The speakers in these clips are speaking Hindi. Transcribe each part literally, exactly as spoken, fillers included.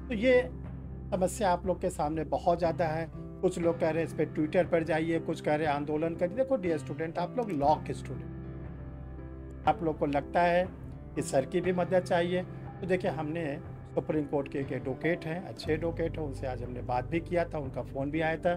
तो ये समस्या आप लोग के सामने बहुत ज़्यादा है। कुछ लोग कह रहे हैं इस पे ट्विटर पर जाइए, कुछ कह रहे हैं आंदोलन करिए। देखो डियर स्टूडेंट, आप लोग लॉ के स्टूडेंट, आप लोग को लगता है कि सर की भी मदद चाहिए, तो देखिए हमने सुप्रीम कोर्ट के एक एडवोकेट हैं, अच्छे एडवोकेट हैं, उनसे आज हमने बात भी किया था, उनका फ़ोन भी आया था।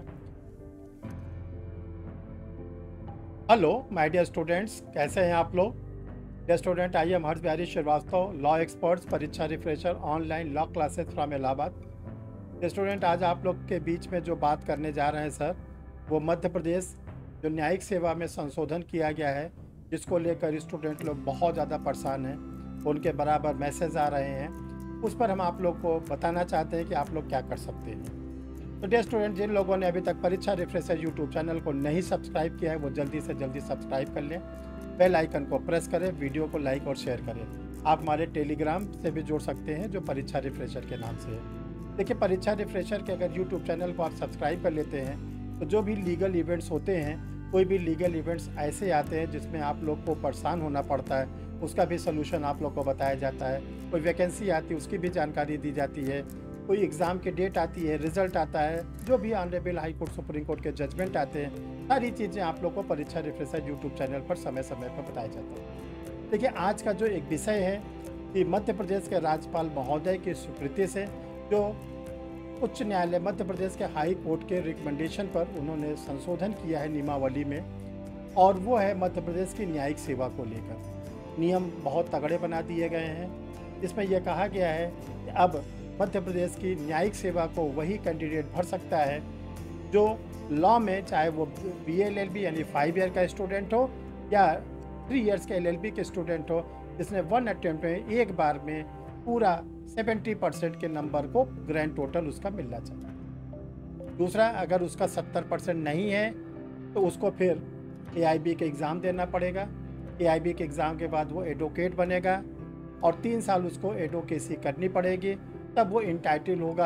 हेलो माय डियर स्टूडेंट्स, कैसे हैं आप लोग? Dear student, I am Harsh Bihari Srivastava, law experts, परीक्षा refresher, online law classes from Allahabad. Dear student, आज आप लोग के बीच में जो बात करने जा रहे हैं सर, वो मध्य प्रदेश जो न्यायिक सेवा में संशोधन किया गया है, जिसको लेकर स्टूडेंट लोग बहुत ज़्यादा परेशान हैं, उनके बराबर मैसेज आ रहे हैं, उस पर हम आप लोग को बताना चाहते हैं कि आप लोग क्या कर सकते हैं। तो डियर स्टूडेंट, जिन लोगों ने अभी तक परीक्षा रिफ्रेशर यूट्यूब चैनल को नहीं सब्सक्राइब किया है, वो जल्दी से जल्दी सब्सक्राइब कर लें, बेल आइकन को प्रेस करें, वीडियो को लाइक और शेयर करें। आप हमारे टेलीग्राम से भी जुड़ सकते हैं, जो परीक्षा रिफ्रेशर के नाम से है। देखिए, परीक्षा रिफ्रेशर के अगर यूट्यूब चैनल को आप सब्सक्राइब कर लेते हैं, तो जो भी लीगल इवेंट्स होते हैं, कोई भी लीगल इवेंट्स ऐसे आते हैं जिसमें आप लोग को परेशान होना पड़ता है, उसका भी सलूशन आप लोग को बताया जाता है। कोई वैकेंसी आती है, उसकी भी जानकारी दी जाती है। कोई एग्ज़ाम की डेट आती है, रिजल्ट आता है, जो भी honourable high court, supreme court के जजमेंट आते हैं, सारी चीज़ें आप लोग को परीक्षा रिफ्रेशर यूट्यूब चैनल पर समय समय पर बताया जाता है। देखिए, आज का जो एक विषय है कि मध्य प्रदेश के राज्यपाल महोदय की स्वीकृति से जो उच्च न्यायालय मध्य प्रदेश के हाई कोर्ट के रिकमेंडेशन पर उन्होंने संशोधन किया है नियमावली में, और वो है मध्य प्रदेश की न्यायिक सेवा को लेकर नियम बहुत तगड़े बना दिए गए हैं। इसमें यह कहा गया है कि अब मध्य प्रदेश की न्यायिक सेवा को वही कैंडिडेट भर सकता है जो लॉ में, चाहे वो बी एल एल बी यानी फाइव ईयर का स्टूडेंट हो या थ्री इयर्स के एल एल बी के स्टूडेंट हो, जिसने वन अटेम्प्ट में एक बार में पूरा सेवेंटी परसेंट के नंबर को ग्रैंड टोटल उसका मिलना चाहिए। दूसरा, अगर उसका सत्तर परसेंट नहीं है तो उसको फिर ए आई बी के एग्ज़ाम देना पड़ेगा। ए आई बी के एग्ज़ाम के बाद वो एडवोकेट बनेगा और तीन साल उसको एडवोकेसी करनी पड़ेगी, तब वो इंटाइटल होगा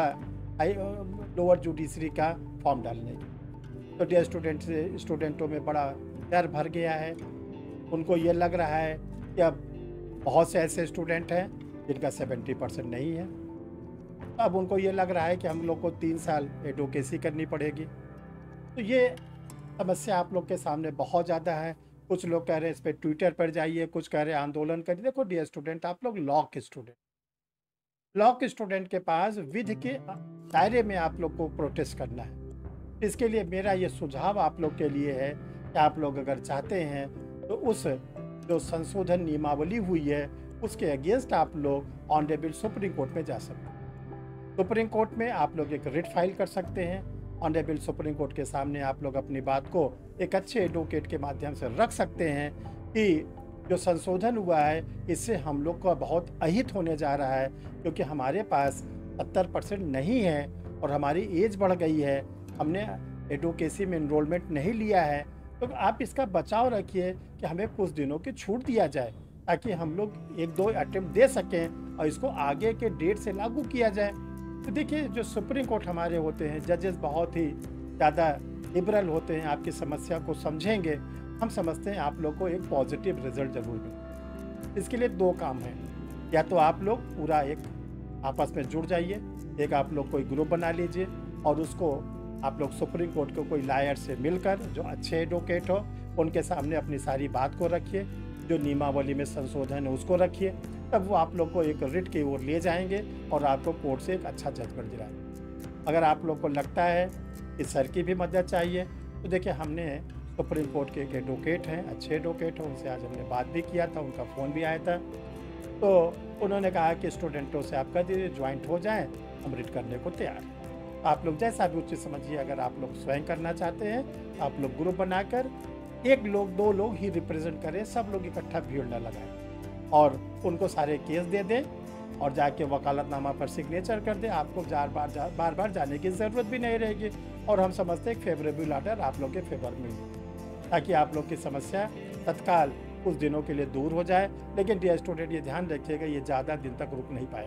लोअर जुडिशरी का फॉर्म डालने की। तो डियर स्टूडेंट स्टूडेंटों में बड़ा डर भर गया है। उनको ये लग रहा है कि अब बहुत से ऐसे स्टूडेंट हैं जिनका सेवेंटी परसेंट नहीं है, तो अब उनको ये लग रहा है कि हम लोग को तीन साल एडवोकेसी करनी पड़ेगी। तो ये समस्या आप लोग के सामने बहुत ज़्यादा है। कुछ लोग कह रहे हैं इस पर ट्विटर पर जाइए, कुछ कह रहे हैं आंदोलन करिए। देखो डियर स्टूडेंट, आप लोग लॉ के स्टूडेंट, लॉ के स्टूडेंट के पास विधि के दायरे में आप लोग को प्रोटेस्ट करना है। इसके लिए मेरा ये सुझाव आप लोग के लिए है कि आप लोग अगर चाहते हैं तो उस जो संशोधन नियमावली हुई है उसके अगेंस्ट आप लोग ऑनरेबल सुप्रीम कोर्ट में जा सकते हैं। सुप्रीम कोर्ट में आप लोग एक रिट फाइल कर सकते हैं। ऑनरेबल सुप्रीम कोर्ट के सामने आप लोग अपनी बात को एक अच्छे एडवोकेट के माध्यम से रख सकते हैं कि जो संशोधन हुआ है इससे हम लोग का बहुत अहित होने जा रहा है, क्योंकि हमारे पास सत्तर परसेंट नहीं है और हमारी एज बढ़ गई है, हमने एडवोकेसी में इनरोलमेंट नहीं लिया है। तो आप इसका बचाव रखिए कि हमें कुछ दिनों की छूट दिया जाए, ताकि हम लोग एक दो अटेम्प्ट दे सकें और इसको आगे के डेट से लागू किया जाए। तो देखिए, जो सुप्रीम कोर्ट हमारे होते हैं, जजेस बहुत ही ज़्यादा लिबरल होते हैं, आपकी समस्या को समझेंगे। हम समझते हैं आप लोग को एक पॉजिटिव रिजल्ट जरूर मिले। इसके लिए दो काम हैं, या तो आप लोग पूरा एक आपस में जुड़ जाइए, एक आप लोग कोई ग्रुप बना लीजिए और उसको आप लोग सुप्रीम कोर्ट को कोई लायर से मिलकर, जो अच्छे एडवोकेट हो, उनके सामने अपनी सारी बात को रखिए, जो नियमावली में संशोधन है उसको रखिए, तब वो आप लोग को एक रिट की ओर ले जाएंगे और आपको कोर्ट से एक अच्छा जजमेंट दिलाएंगे। अगर आप लोग को लगता है कि सर की भी मदद चाहिए, तो देखिए हमने सुप्रीम कोर्ट के एक एडवोकेट हैं, अच्छे एडवोकेट हैं, उनसे आज हमने बात भी किया था, उनका फ़ोन भी आया था। तो उन्होंने कहा कि स्टूडेंटों से आप कह दीजिए ज्वाइंट हो जाएं, हम रिट करने को तैयार हैं। आप लोग जैसा भी उचित समझिए। अगर आप लोग स्वयं करना चाहते हैं, आप लोग ग्रुप बनाकर एक लोग दो लोग ही रिप्रेजेंट करें, सब लोग इकट्ठा भीड़ न लगाएं और उनको सारे केस दे दें और जाके वकालतनामा पर सिग्नेचर कर दें। आपको जार बार जा, बार बार जाने की ज़रूरत भी नहीं रहेगी और हम समझते हैं फेवरेबल ऑर्डर आप लोग के फेवर में, ताकि आप लोग की समस्या तत्काल कुछ दिनों के लिए दूर हो जाए। लेकिन डियर स्टूडेंट, ये ध्यान रखिएगा, ये ज़्यादा दिन तक रुक नहीं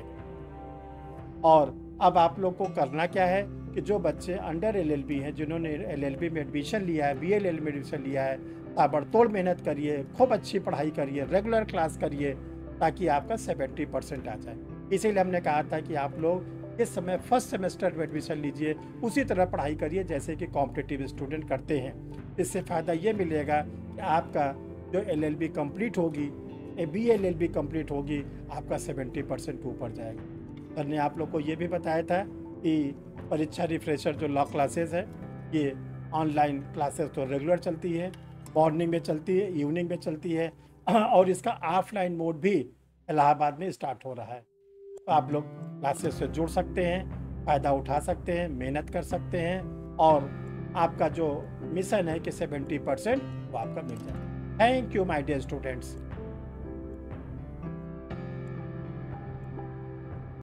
पाएगा। और अब आप लोग को करना क्या है कि जो बच्चे अंडर एल एल बी हैं, जिन्होंने एल एल बी में एडमिशन लिया है, बी एल एल में एडमिशन लिया है, ताबड़तोड़ मेहनत करिए, खूब अच्छी पढ़ाई करिए, रेगुलर क्लास करिए, ताकि आपका सेवेंटी परसेंट आ जाए। इसीलिए हमने कहा था कि आप लोग इस समय फर्स्ट सेमेस्टर में एडमिशन लीजिए, उसी तरह पढ़ाई करिए जैसे कि कॉम्पिटिटिव स्टूडेंट करते हैं। इससे फ़ायदा ये मिलेगा कि आपका जो एल एल बी कंप्लीट होगी, A B L L B complete होगी, आपका सेवेंटी परसेंट ऊपर जाएगा। सर ने आप लोग को ये भी बताया था कि परीक्षा रिफ्रेशर जो लॉ क्लासेस है, ये ऑनलाइन क्लासेस तो रेगुलर चलती है, मॉर्निंग में चलती है, इवनिंग में चलती है, और इसका ऑफलाइन मोड भी इलाहाबाद में स्टार्ट हो रहा है। तो आप लोग क्लासेस से जुड़ सकते हैं, फ़ायदा उठा सकते हैं, मेहनत कर सकते हैं, और आपका जो मिशन है कि सेवेंटी परसेंट वो आपका मिल जाए। Thank you my dear students.